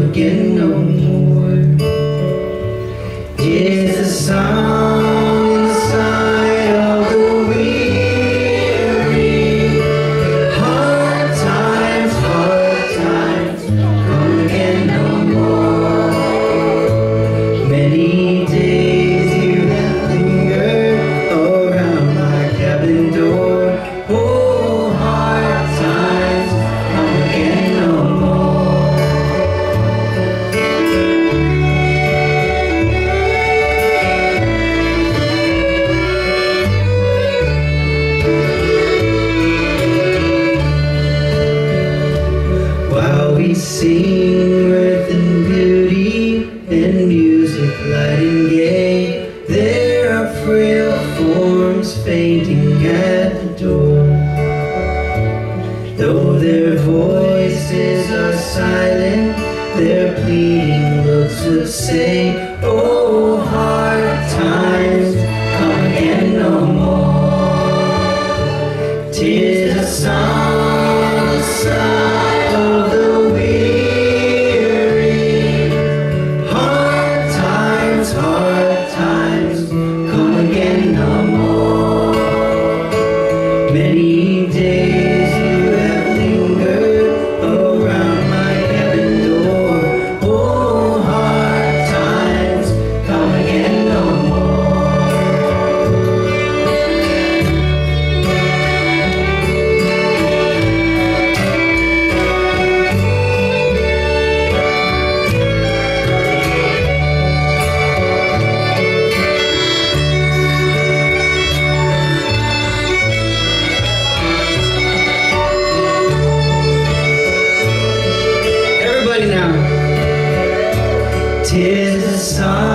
again no more. Tis the song and sigh of the weary. Hard times come again no more. Many days you have lingered around my cabin door. Oh, hard times come again no more. While we sing mirth and beauty and music light and gay, there are frail forms fainting at the door. Though their voices are silent, their pleading looks would say, oh, hard times come again no more. Tis a song, a sigh of the weary. Hard times come again no more. Many days you have lingered around my cabin door. Oh, hard times come again no more. Everybody now. Tis the song